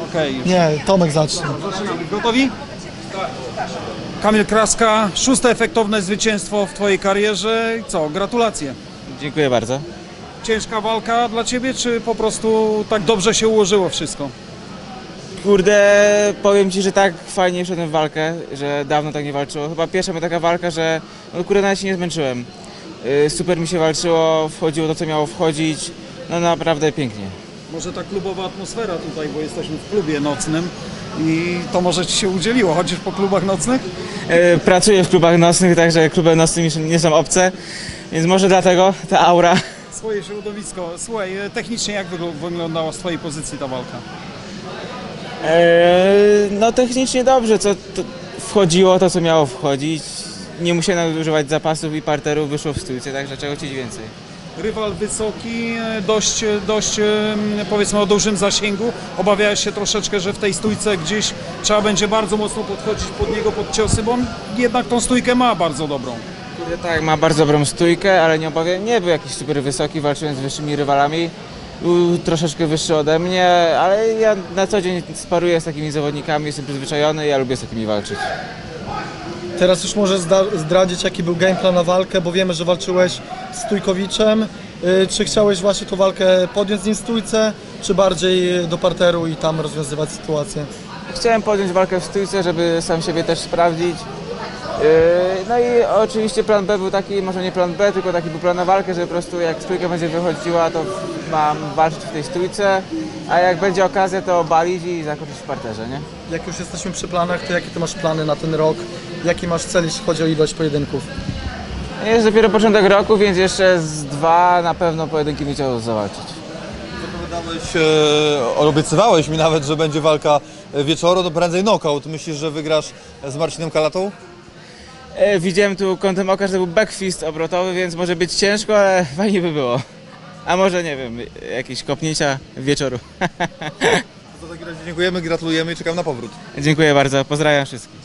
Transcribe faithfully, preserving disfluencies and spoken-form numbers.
Okej, już. Nie, Tomek zacznie. Zaczynamy. Gotowi? Kamil Kraska, szóste efektowne zwycięstwo w twojej karierze. Co, gratulacje. Dziękuję bardzo. Ciężka walka dla ciebie, czy po prostu tak dobrze się ułożyło wszystko? Kurde, powiem ci, że tak fajnie wszedłem w walkę, że dawno tak nie walczyło. Chyba pierwsza była taka walka, że no kurde, nawet się nie zmęczyłem. Yy, super mi się walczyło, wchodziło to, co miało wchodzić. No naprawdę pięknie. Może ta klubowa atmosfera tutaj, bo jesteśmy w klubie nocnym i to może ci się udzieliło. Chodzisz po klubach nocnych? Yy, pracuję w klubach nocnych, także kluby nocne mi nie są obce, więc może dlatego ta aura. Swoje środowisko. Słuchaj, technicznie jak wyglądała z twojej pozycji ta walka? Eee, no technicznie dobrze, co to wchodziło to, co miało wchodzić. Nie musiałem używać zapasów i parterów, wyszło w stójce, także czego chcieć więcej. Rywal wysoki, dość, dość powiedzmy o dużym zasięgu. Obawiałeś się troszeczkę, że w tej stójce gdzieś trzeba będzie bardzo mocno podchodzić pod niego, pod ciosy, bo on jednak tą stójkę ma bardzo dobrą. Kurde, tak, ma bardzo dobrą stójkę, ale nie obawiam, nie był jakiś super wysoki, walczyłem z wyższymi rywalami. Był troszeczkę wyższy ode mnie, ale ja na co dzień sparuję z takimi zawodnikami, jestem przyzwyczajony i ja lubię z takimi walczyć. Teraz już możesz zdradzić, jaki był game plan na walkę, bo wiemy, że walczyłeś z Stójkowiczem. Yy, Czy chciałeś właśnie tą walkę podjąć z nim w stójce, czy bardziej do parteru i tam rozwiązywać sytuację? Chciałem podjąć walkę w stójce, żeby sam siebie też sprawdzić. Yy, No i oczywiście plan B był taki, może nie plan B, tylko taki był plan na walkę, że po prostu jak stójka będzie wychodziła, to mam walczyć w tej stójce, a jak będzie okazja, to obalić i zakończyć w parterze, nie? Jak już jesteśmy przy planach, to jakie ty masz plany na ten rok? Jaki masz cel, jeśli chodzi o ilość pojedynków? Jest dopiero początek roku, więc jeszcze z dwa na pewno pojedynki bym chciał zawalczyć. Zapowiadałeś, e, obiecywałeś mi nawet, że będzie walka wieczoru, to prędzej knockout. Myślisz, że wygrasz z Marcinem Kalatą? E, widziałem tu kątem oka, że to był backfist obrotowy, więc może być ciężko, ale fajnie by było. A może, nie wiem, jakieś kopnięcia wieczoru. W takim razie dziękujemy, gratulujemy i czekam na powrót. Dziękuję bardzo, pozdrawiam wszystkich.